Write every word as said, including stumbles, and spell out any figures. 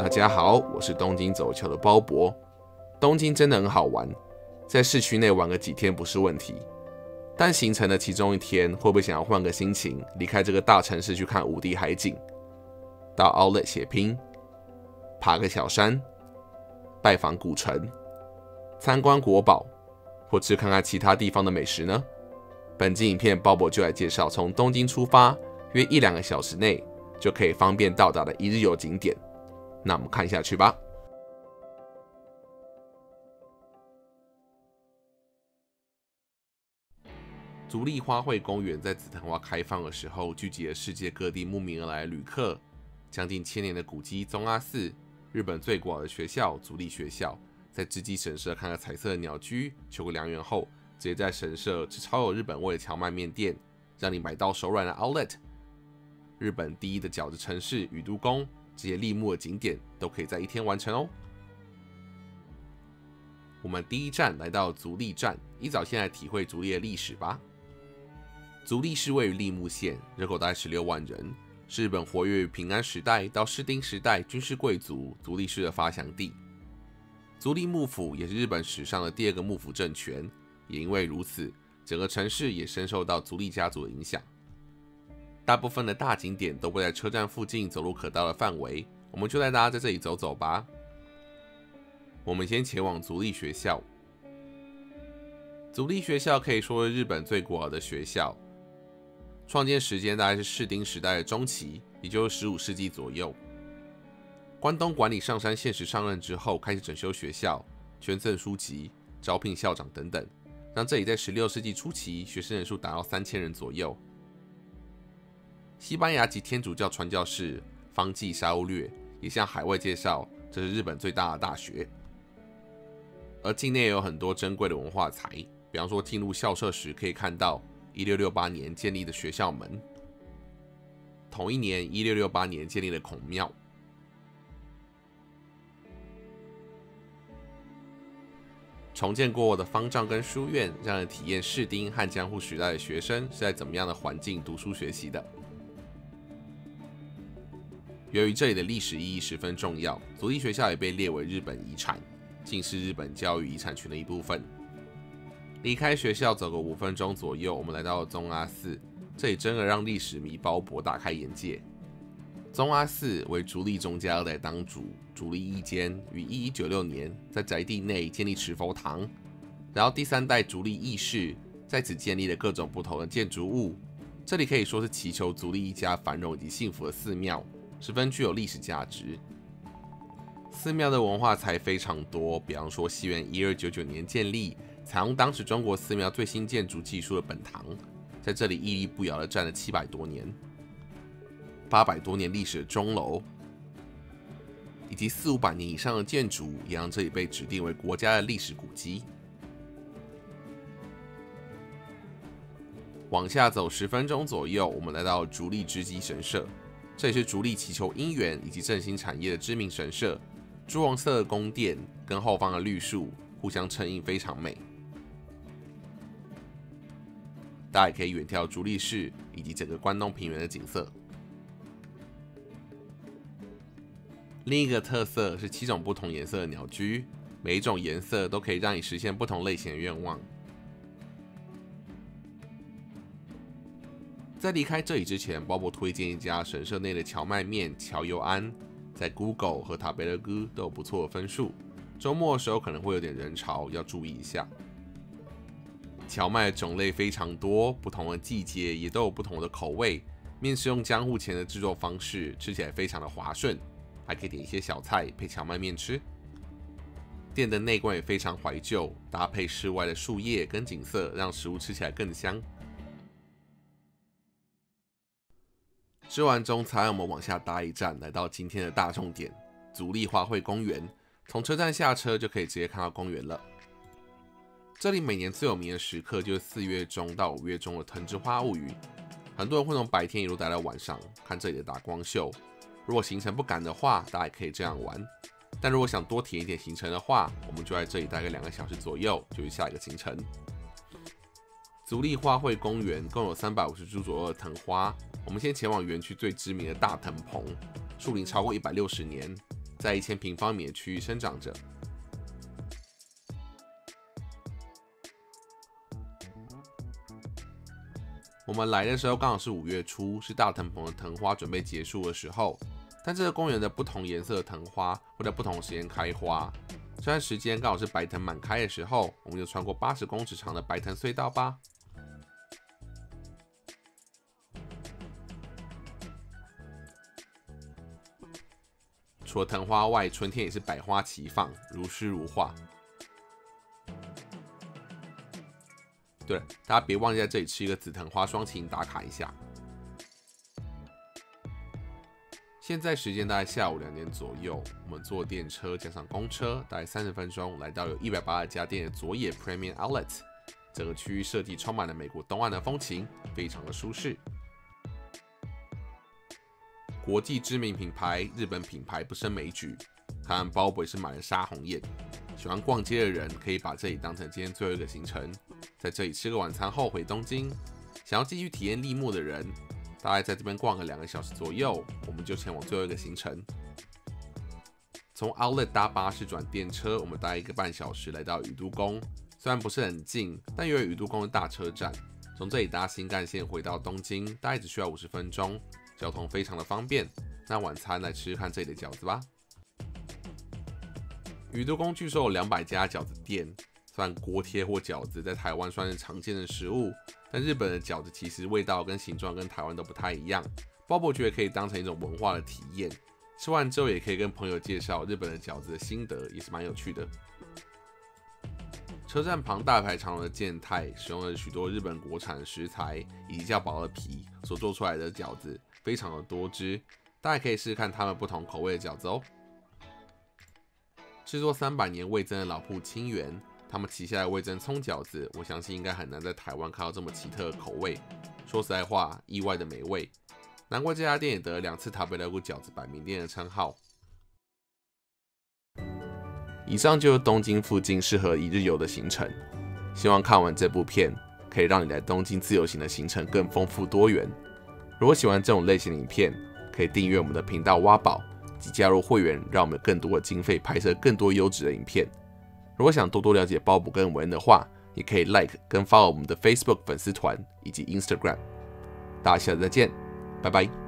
大家好，我是东京走球的鲍勃。东京真的很好玩，在市区内玩个几天不是问题。但行程的其中一天，会不会想要换个心情，离开这个大城市去看五 D 海景，到 Outlet 血拼，爬个小山，拜访古城，参观国宝，或吃看看其他地方的美食呢？本集影片鲍勃就来介绍从东京出发，约一两个小时内就可以方便到达的一日游景点。那我们看下去吧。足利花卉公园在紫藤花开放的时候，聚集了世界各地慕名而来的旅客。将近千年的古迹宗阿寺，日本最古老的学校足利学校，在织姬神社看个彩色的鸟居，求个良缘后，直接在神社吃超有日本味的荞麦面店，让你买到手软的 Outlet。日本第一的饺子城市宇都宫，这些立木的景点都可以在一天完成哦。我们第一站来到足利站，一早先来体会足利的历史吧。足利市位于立木县，人口大概十六万人，是日本活跃于平安时代到室町时代军事贵族足利氏的发祥地。足利幕府也是日本史上的第二个幕府政权，也因为如此，整个城市也深受到足利家族的影响。大部分的大景点都会在车站附近走路可到的范围，我们就带大家在这里走走吧。我们先前往足利学校。足利学校可以说是日本最古老的学校，创建时间大概是室町时代的中期，也就是十五世纪左右。关东管理上杉宪实上任之后，开始整修学校，捐赠书籍，招聘校长等等，让这里在十六世纪初期学生人数达到三千人左右。西班牙籍天主教传教士方济沙乌略也向海外介绍，这是日本最大的大学。而境内也有很多珍贵的文化财，比方说进入校舍时可以看到一六六八年建立的学校门，同一年一六六八年建立的孔庙。重建过后的方丈跟书院，让人体验室町和江户时代的学生是在怎么样的环境读书学习的。由于这里的历史意义十分重要，足利学校也被列为日本遗产，竟是日本教育遗产群的一部分。离开学校走个五分钟左右，我们来到了宗阿寺，这里真的让历史迷鲍勃大开眼界。宗阿寺为足利宗家二代当主足利义坚于一一九六年在宅地内建立持佛堂，然后第三代足利义氏在此建立了各种不同的建筑物。这里可以说是祈求足利一家繁荣以及幸福的寺庙，十分具有历史价值。寺庙的文化财非常多，比方说西元一二九九年建立，采用当时中国寺庙最新建筑技术的本堂，在这里屹立不摇的站了七百多年。八百多年历史的钟楼，以及四五百年以上的建筑，也让这里被指定为国家的历史古迹。往下走十分钟左右，我们来到足利织姬神社，这也是足利祈求姻缘以及振兴产业的知名神社。朱红色的宫殿跟后方的绿树互相衬映，非常美。大家也可以远眺足利市以及整个关东平原的景色。另一个特色是七种不同颜色的鸟居，每一种颜色都可以让你实现不同类型的愿望。在离开这里之前，鲍勃推荐一家神社内的荞麦面荞油庵，在 Google 和塔贝勒哥都有不错的分数。周末的时候可能会有点人潮，要注意一下。荞麦的种类非常多，不同的季节也都有不同的口味。面是用江户前的制作方式，吃起来非常的滑顺。还可以点一些小菜配荞麦面吃。店的内观也非常怀旧，搭配室外的树叶跟景色，让食物吃起来更香。吃完中餐，我们往下搭一站，来到今天的大重点——足利花卉公园。从车站下车就可以直接看到公园了。这里每年最有名的时刻就是四月中到五月中的藤之花物语，很多人会从白天一路待到晚上，看这里的打光秀。如果行程不赶的话，大家也可以这样玩。但如果想多体验一点行程的话，我们就在这里待个两个小时左右，就去下一个行程。足利花卉公园共有三百五十株左右的藤花，我们先前往园区最知名的大藤棚，树龄超过一百六十年， 在一千平方米的区域生长着。我们来的时候刚好是五月初，是大藤棚的藤花准备结束的时候。但这个公园的不同颜色的藤花会在不同时间开花。这段时间刚好是白藤满开的时候，我们就穿过八十公尺长的白藤隧道吧。除了藤花外，春天也是百花齐放，如诗如画。对了，大家别忘记在这里吃一个紫藤花双擎打卡一下。现在时间大概下午两点左右，我们坐电车加上公车，大概三十分钟，来到有一百八十家店的佐野 Premium Outlet。整个区域设计充满了美国东岸的风情，非常的舒适。国际知名品牌、日本品牌不胜枚举。台湾包博也是买了杀红眼。喜欢逛街的人可以把这里当成今天最后一个行程，在这里吃个晚餐后回东京。想要继续体验立木的人，大概在这边逛个两个小时左右，我们就前往最后一个行程。从 Outlet 搭巴士转电车，我们大概一个半小时来到宇都宫。虽然不是很近，但由于宇都宫的大车站，从这里搭新干线回到东京，大概只需要五十分钟，交通非常的方便。那晚餐来吃吃看这里的饺子吧。宇都宫据说有两百家饺子店，虽然锅贴或饺子在台湾算是常见的食物，但日本的饺子其实味道跟形状跟台湾都不太一样。包博觉得可以当成一种文化的体验，吃完之后也可以跟朋友介绍日本的饺子的心得，也是蛮有趣的。车站旁大排长龙的健太使用了许多日本国产的食材以及较薄的皮所做出来的饺子，非常的多汁，大家可以试试看他们不同口味的饺子哦。制作三百年味噌的老铺清源，他们旗下的味噌葱饺子，我相信应该很难在台湾看到这么奇特的口味。说实在话，意外的美味，难怪这家店也得了两次塔贝莱谷饺子百名店的称号。以上就是东京附近适合一日游的行程，希望看完这部片可以让你来东京自由行的行程更丰富多元。如果喜欢这种类型的影片，可以订阅我们的频道挖宝及加入会员，让我们有更多的经费拍摄更多优质的影片。如果想多多了解包博跟韦恩的话，也可以 like 跟 follow 我们的 Facebook 粉丝团以及 Instagram。大家下次再见，拜拜。